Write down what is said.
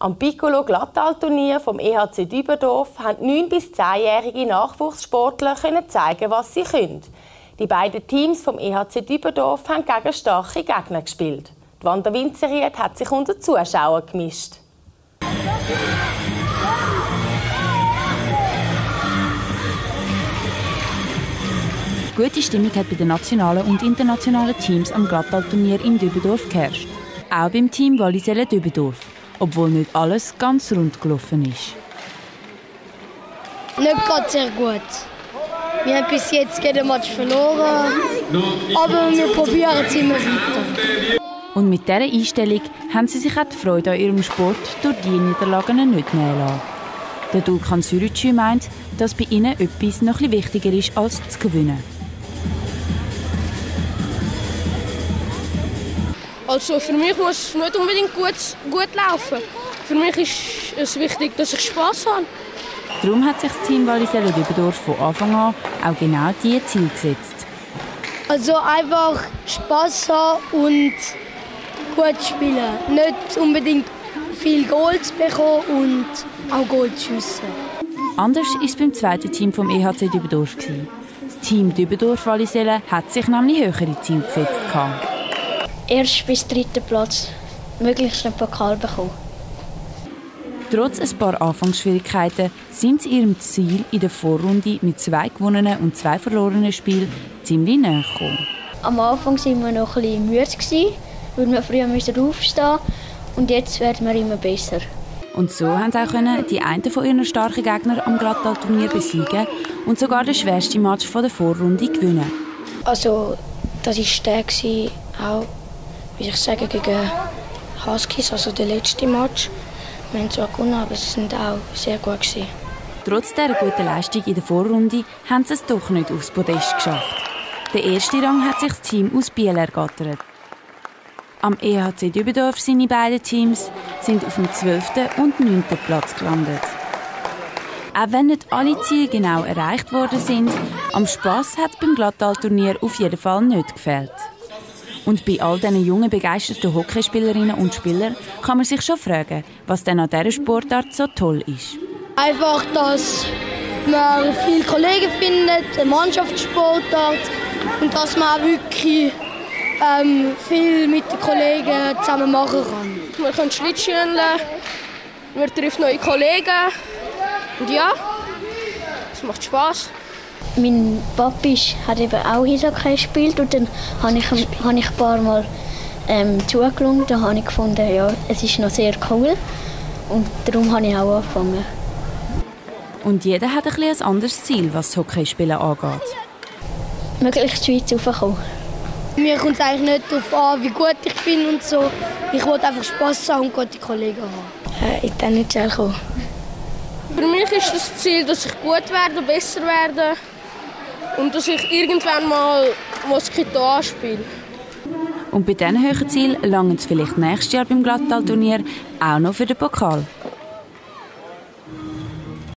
Am Piccolo-Glattal-Turnier vom EHC Dübendorf haben 9- bis 10-jährige Nachwuchssportler zeigen, was sie können. Die beiden Teams vom EHC Dübendorf haben gegen starke Gegner gespielt. Die Wanda Winzeried hat sich unter Zuschauer gemischt. Gute Stimmung hat bei den nationalen und internationalen Teams am Glattal-Turnier in Dübendorf geherrscht. Auch beim Team Wallisellen Dübendorf, obwohl nicht alles ganz rund gelaufen ist. Nicht gerade sehr gut. Wir haben bis jetzt jeden Match verloren, aber wir probieren es immer weiter. Und mit dieser Einstellung haben sie sich auch die Freude an ihrem Sport durch die Niederlagen nicht nehmen lassen. Der Dulkan Sürücü meint, dass bei ihnen etwas noch etwas wichtiger ist, als zu gewinnen. Also für mich muss es nicht unbedingt gut laufen. Für mich ist es wichtig, dass ich Spass habe. Darum hat sich das Team Wallisellen Dübendorf von Anfang an auch genau diese Ziele gesetzt. Also einfach Spass haben und gut spielen. Nicht unbedingt viel Goals bekommen und auch Goals schiessen. Anders war es beim zweiten Team vom EHC Dübendorf. Das Team Dübendorf-Wallisellen hat sich nämlich höhere Ziele gesetzt. Erst bis 3. Platz möglichst einen Pokal bekommen. Trotz ein paar Anfangsschwierigkeiten sind sie ihrem Ziel in der Vorrunde mit 2 gewonnenen und 2 verlorenen Spielen ziemlich nahe gekommen. Am Anfang waren wir noch ein bisschen müde, weil wir früher aufstehen mussten. Und jetzt werden wir immer besser. Und so haben sie auch die einen von ihren starken Gegnern am Glattal-Turnier besiegen und sogar den schwersten Match der Vorrunde gewinnen. Also, das war der, auch, wie ich sage, gegen Huskies, also der letzte Match. Wir haben zwar gewonnen, aber sie waren auch sehr gut. Trotz dieser guten Leistung in der Vorrunde haben sie es doch nicht aufs Podest geschafft. Der erste Rang hat sich das Team aus Biel ergattert. Am EHC Dübendorf seine beiden Teams sind auf dem 12. und 9. Platz gelandet. Auch wenn nicht alle Ziele genau erreicht worden sind, am Spass hat es beim Glattal-Turnier auf jeden Fall nicht gefehlt. Und bei all diesen jungen, begeisterten Hockeyspielerinnen und Spielern kann man sich schon fragen, was denn an dieser Sportart so toll ist. Einfach, dass man viele Kollegen findet, eine Mannschaftssportart und dass man auch wirklich viel mit den Kollegen zusammen machen kann. Man kann Schlittschuhen, man trifft neue Kollegen und ja, es macht Spass. Mein Papi hat eben auch Eishockey gespielt und dann habe ich ein paar Mal zugeschaut. Da habe ich gefunden, ja, es ist noch sehr cool und darum habe ich auch angefangen. Und jeder hat ein anderes Ziel, was das Hockeyspielen angeht. Möglichst Schweiz raufkommen. Mir kommt es eigentlich nicht darauf an, wie gut ich bin und so. Ich will einfach Spass haben und gute Kollegen haben. In die NHL kommen. Für mich ist das Ziel, dass ich gut werde, besser werde und dass ich irgendwann mal Moskito spiele. Und bei diesen hohen Zielen langt es vielleicht nächstes Jahr beim Glattal-Turnier auch noch für den Pokal.